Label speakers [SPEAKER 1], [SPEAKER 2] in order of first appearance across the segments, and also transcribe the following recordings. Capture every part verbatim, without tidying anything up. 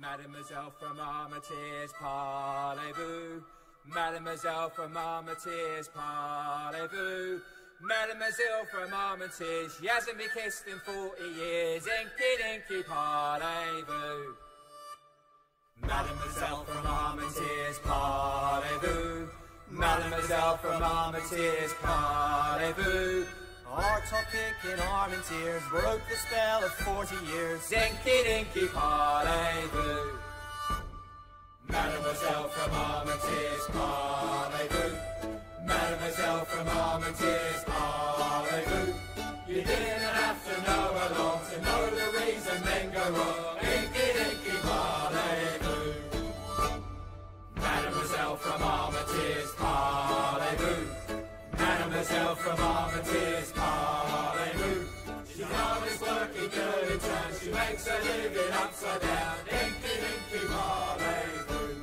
[SPEAKER 1] Mademoiselle from Armentières, parlez-vous? Mademoiselle from Armentières, parlez-vous? Mademoiselle from Armentières, she hasn't been kissed in forty years. Inky dinky, parlez-vous? Mademoiselle from Armentières, parlez-vous? Mademoiselle from Armentières, parlez-vous?
[SPEAKER 2] Our topic in Armentières broke the spell of forty years.
[SPEAKER 1] Zinky dinky, parlez-vous? Mademoiselle from Armentières, parlez-vous? Mademoiselle from Armentières, parlez-vous? You didn't have to know her long to know the reason men go wrong. Inky dinky, parlez-vous? Mademoiselle from Armentières, parlez-vous? Mademoiselle from Armentières, parlez-vous? She's always working good in turn, she makes her living upside down. Inky dinky, parlez-vous?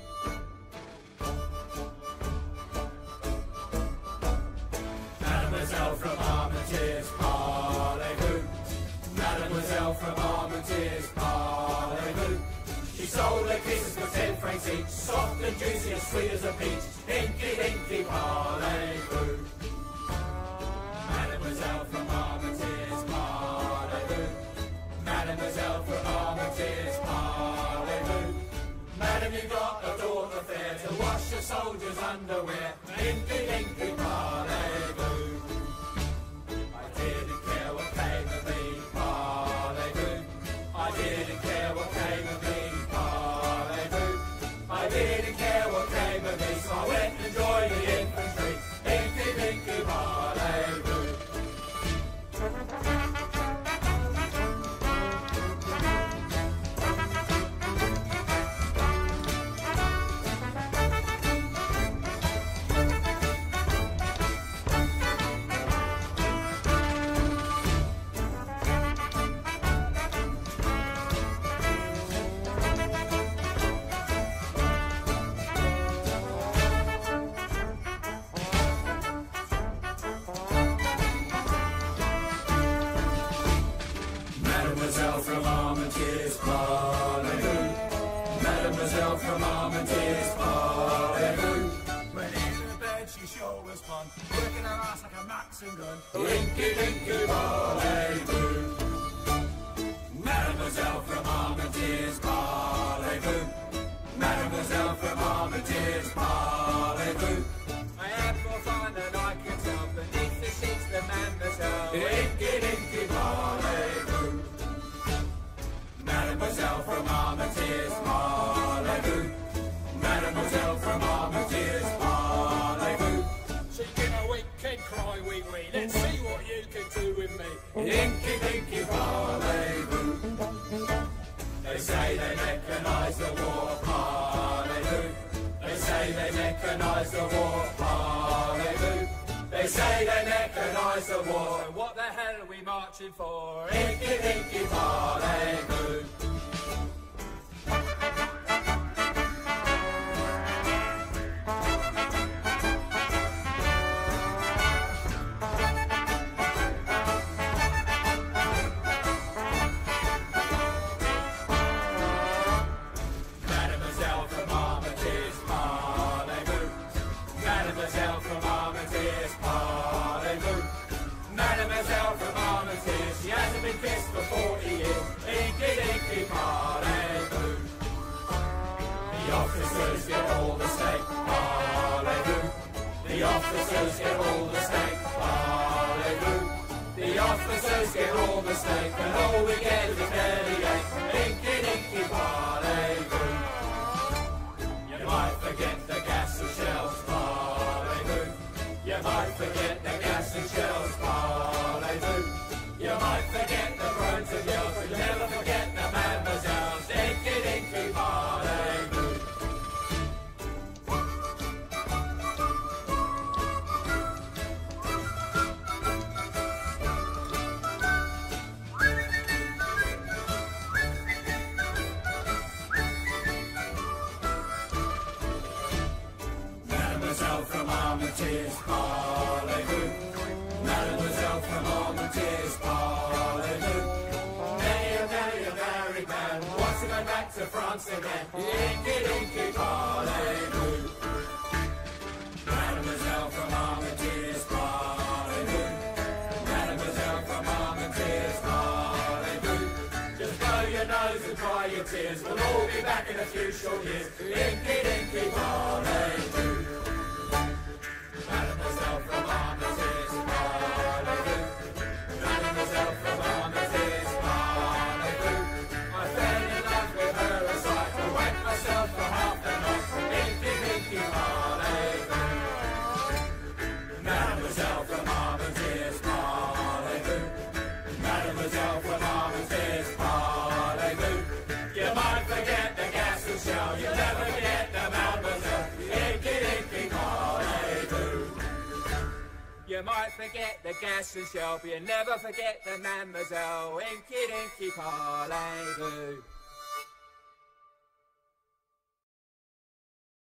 [SPEAKER 1] Mademoiselle from Armentières, parlez-vous? Mademoiselle from Armentières, parlez-vous? She sold her kisses for ten francs each, soft and juicy and sweet as a peach. Inky dinky, parlez-vous? Mademoiselle from Armentières, parlez-vous? Mademoiselle from Armentières, parlez-vous? Madam, you got a daughter fair to wash your soldiers' underwear. Inky dinky, parlez-vous? I didn't care what came of me, parlez-vous? I didn't care what came of me, parlez-vous? I didn't care what came of me, so I went and joined the infantry. Inky dinky, parlez-vous? Mademoiselle from Armentières, parlez-vous? Mademoiselle from Armentières, parlez-vous?
[SPEAKER 2] When in the bed she sure was fun, working her ass like a Maxim gun.
[SPEAKER 1] Inky dinky, parlez-vous? Mademoiselle from Armentières, parlez-vous? Mademoiselle from Armentières, parlez-vous? I have more fun than I can tell beneath the sheets the mademoiselle. Inky dinky, parlez-vous? Mademoiselle from Armentières, parlez-vous? Mademoiselle from Armentières, parlez-vous?
[SPEAKER 2] She give a weekend cry, wee wee. Let's see what you can do with me.
[SPEAKER 1] Inky dinky, parlez-vous? They say they mechanise the war, parlez-vous? They say they mechanise the war, parlez-vous? They say they mechanise the war, so what the hell are we marching for? Inky dinky, parlez-vous? Mademoiselle from Armentières, parlez-vous? Mademoiselle from Armentières, parlez-vous? Mademoiselle from Armentières, she hasn't been kissed for forty years. Inky dinky, parlez-vous? The officers get all the steak, parlez-vous? The officers get all the steak, parlez-vous? The officers get all the steak, and all we get is a bellyache. Inky dinky, parlez-vous? You might forget the gas and shells, parlez-vous? You might forget the gas and shells, parlez-vous? You might forget the groans and yells, but you'll never forget the mademoiselles. Inky dinky, parlez-vous? Mademoiselle from Armentières, parlez-vous? Mademoiselle from Armentières, parlez-vous? Many a, many a married man wants to go back to France once again. Inky dinky parlez-vous. Mademoiselle from Armentières, parlez-vous. Mademoiselle from Armentières, parlez-vous. Just blow your nose and dry your tears. We'll all be back in a few short years. Inky dinky parlez-vous. Mademoiselle from Armentières, parlez-vous. Mademoiselle from Armentières, parlez-vous. I fell in love with her a sight. I went myself for half the night. Inky dinky parlez-vous. Mademoiselle from Armentières, parlez-vous. Mademoiselle from Armentières, parlez-vous. You might forget the gas and shell, you'll never forget the mademoiselle. Inky dinky parlez-vous. You might forget the gas and shell, but you never forget the mademoiselle. Inky dinky parlez-vous.